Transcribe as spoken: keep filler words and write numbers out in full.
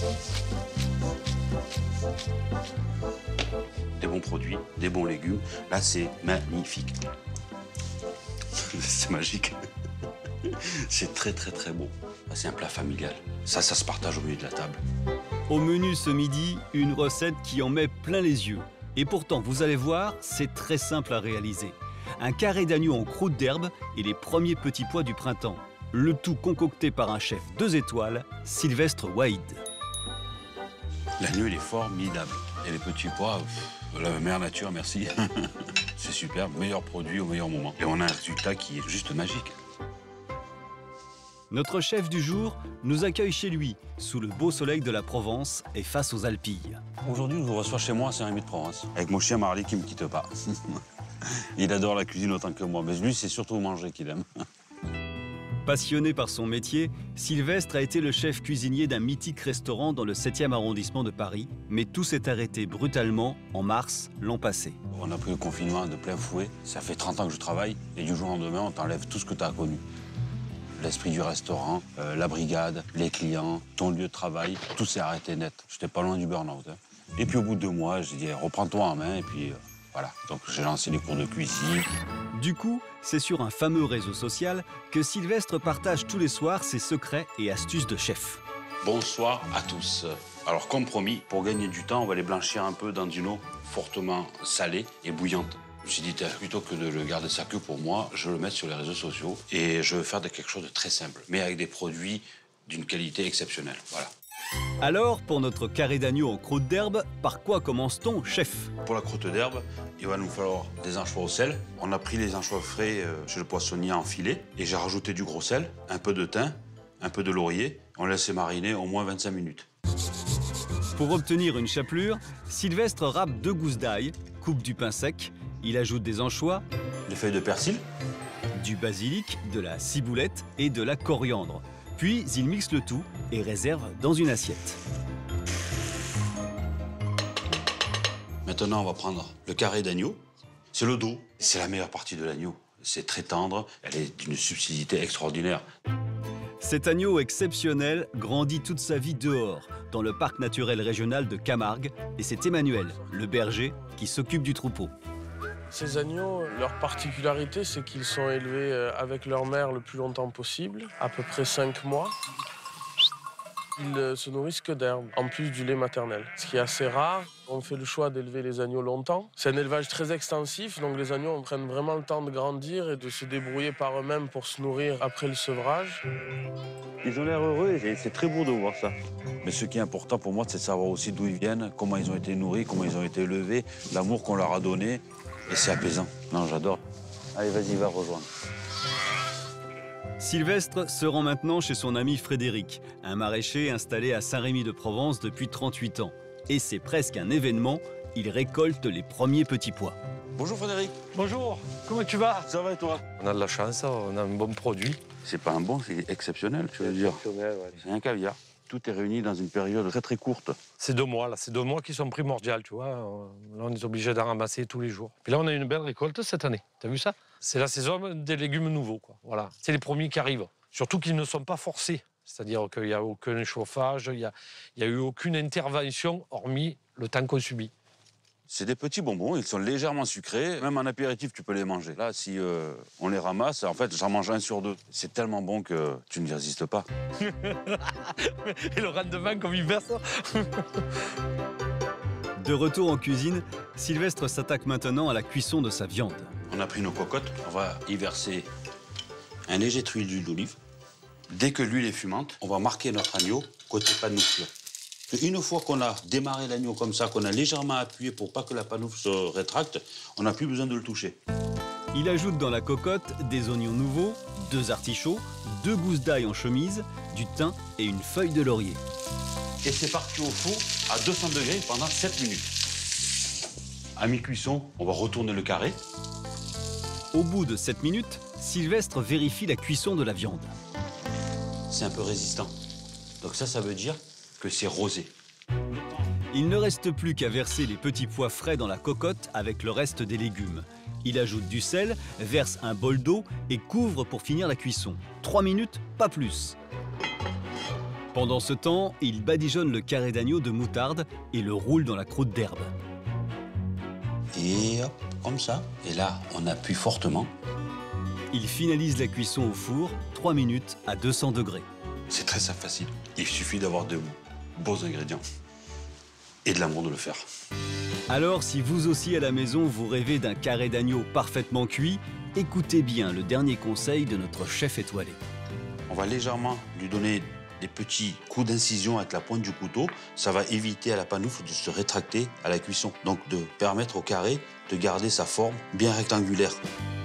Des bons produits, des bons légumes. Là, c'est magnifique. C'est magique. C'est très, très, très bon. C'est un plat familial. Ça, ça se partage au milieu de la table. Au menu ce midi, une recette qui en met plein les yeux. Et pourtant, vous allez voir, c'est très simple à réaliser. Un carré d'agneau en croûte d'herbe et les premiers petits pois du printemps. Le tout concocté par un chef deux étoiles, Sylvestre Waïd. L'agneau, il est formidable. Et les petits pois, pff, la mère nature, merci. C'est super, meilleur produit au meilleur moment. Et on a un résultat qui est juste magique. Notre chef du jour nous accueille chez lui, sous le beau soleil de la Provence et face aux Alpilles. Aujourd'hui, je vous reçois chez moi à Saint-Rémy-de-Provence, avec mon chien Marley qui ne me quitte pas. Il adore la cuisine autant que moi, mais lui, c'est surtout manger qu'il aime. Passionné par son métier, Sylvestre a été le chef cuisinier d'un mythique restaurant dans le septième arrondissement de Paris. Mais tout s'est arrêté brutalement en mars l'an passé. On a pris le confinement de plein fouet. Ça fait trente ans que je travaille et du jour au lendemain, on t'enlève tout ce que tu as connu. L'esprit du restaurant, euh, la brigade, les clients, ton lieu de travail, tout s'est arrêté net. J'étais pas loin du burn-out. Hein. Et puis au bout de deux mois, j'ai dit reprends-toi en main et puis euh, voilà. Donc j'ai lancé les cours de cuisine. Du coup, c'est sur un fameux réseau social que Sylvestre partage tous les soirs ses secrets et astuces de chef. Bonsoir à tous. Alors comme promis, pour gagner du temps, on va les blanchir un peu dans une eau fortement salée et bouillante. Je me suis dit, plutôt que de le garder ça que pour moi, je vais le mettre sur les réseaux sociaux et je veux faire de quelque chose de très simple, mais avec des produits d'une qualité exceptionnelle. Voilà. Alors, pour notre carré d'agneau en croûte d'herbe, par quoi commence-t-on, chef? Pour la croûte d'herbe, il va nous falloir des anchois au sel. On a pris les anchois frais chez le poissonnier en filet et j'ai rajouté du gros sel, un peu de thym, un peu de laurier. On laisse mariner au moins vingt-cinq minutes. Pour obtenir une chapelure, Sylvestre râpe deux gousses d'ail, coupe du pain sec, il ajoute des anchois, les feuilles de persil, du basilic, de la ciboulette et de la coriandre. Puis, il mixe le tout et réserve dans une assiette. Maintenant, on va prendre le carré d'agneau. C'est le dos. C'est la meilleure partie de l'agneau. C'est très tendre. Elle est d'une subtilité extraordinaire. Cet agneau exceptionnel grandit toute sa vie dehors, dans le parc naturel régional de Camargue. Et c'est Emmanuel, le berger, qui s'occupe du troupeau. Ces agneaux, leur particularité, c'est qu'ils sont élevés avec leur mère le plus longtemps possible, à peu près cinq mois. Ils se nourrissent que d'herbe, en plus du lait maternel, ce qui est assez rare. On fait le choix d'élever les agneaux longtemps. C'est un élevage très extensif, donc les agneaux prennent vraiment le temps de grandir et de se débrouiller par eux-mêmes pour se nourrir après le sevrage. Ils ont l'air heureux et c'est très beau de voir ça. Mais ce qui est important pour moi, c'est de savoir aussi d'où ils viennent, comment ils ont été nourris, comment ils ont été élevés, l'amour qu'on leur a donné. Et c'est apaisant. Non, j'adore. Allez, vas-y, va rejoindre. Sylvestre se rend maintenant chez son ami Frédéric, un maraîcher installé à Saint-Rémy-de-Provence depuis trente-huit ans. Et c'est presque un événement, il récolte les premiers petits pois. Bonjour Frédéric. Bonjour, comment tu vas? Ça va et toi? On a de la chance, on a un bon produit. C'est pas un bon, c'est exceptionnel, tu veux dire. Exceptionnel, ouais. C'est un caviar. Tout est réuni dans une période très très courte. C'est deux mois, là, c'est deux mois qui sont primordiaux, tu vois. Là, on est obligé d'en ramasser tous les jours. Puis là, on a une belle récolte cette année. T'as vu ça? C'est la saison des légumes nouveaux, quoi. Voilà. C'est les premiers qui arrivent. Surtout qu'ils ne sont pas forcés. C'est-à-dire qu'il n'y a aucun chauffage, il n'y a, il y a eu aucune intervention, hormis le temps qu'on subit. C'est des petits bonbons, ils sont légèrement sucrés. Même en apéritif, tu peux les manger. Là, si euh, on les ramasse, en fait, j'en mange un sur deux. C'est tellement bon que tu ne résistes pas. Et le rendement, comme il verse. De retour en cuisine, Sylvestre s'attaque maintenant à la cuisson de sa viande. On a pris nos cocottes, on va y verser un léger truc d'huile d'olive. Dès que l'huile est fumante, on va marquer notre agneau côté panouffle. Une fois qu'on a démarré l'agneau comme ça, qu'on a légèrement appuyé pour pas que la panoufle se rétracte, on n'a plus besoin de le toucher. Il ajoute dans la cocotte des oignons nouveaux, deux artichauts, deux gousses d'ail en chemise, du thym et une feuille de laurier. Et c'est parti au four à deux cents degrés pendant sept minutes. À mi-cuisson, on va retourner le carré. Au bout de sept minutes, Sylvestre vérifie la cuisson de la viande. C'est un peu résistant. Donc ça, ça veut dire que c'est rosé. Il ne reste plus qu'à verser les petits pois frais dans la cocotte avec le reste des légumes. Il ajoute du sel, verse un bol d'eau et couvre pour finir la cuisson. Trois minutes, pas plus. Pendant ce temps, il badigeonne le carré d'agneau de moutarde et le roule dans la croûte d'herbe. Et hop, comme ça. Et là, on appuie fortement. Il finalise la cuisson au four, trois minutes à deux cents degrés. C'est très simple, facile. Il suffit d'avoir de bons ingrédients et de l'amour de le faire. Alors, si vous aussi à la maison, vous rêvez d'un carré d'agneau parfaitement cuit, écoutez bien le dernier conseil de notre chef étoilé. On va légèrement lui donner des petits coups d'incision avec la pointe du couteau. Ça va éviter à la panoufle de se rétracter à la cuisson. Donc de permettre au carré de garder sa forme bien rectangulaire.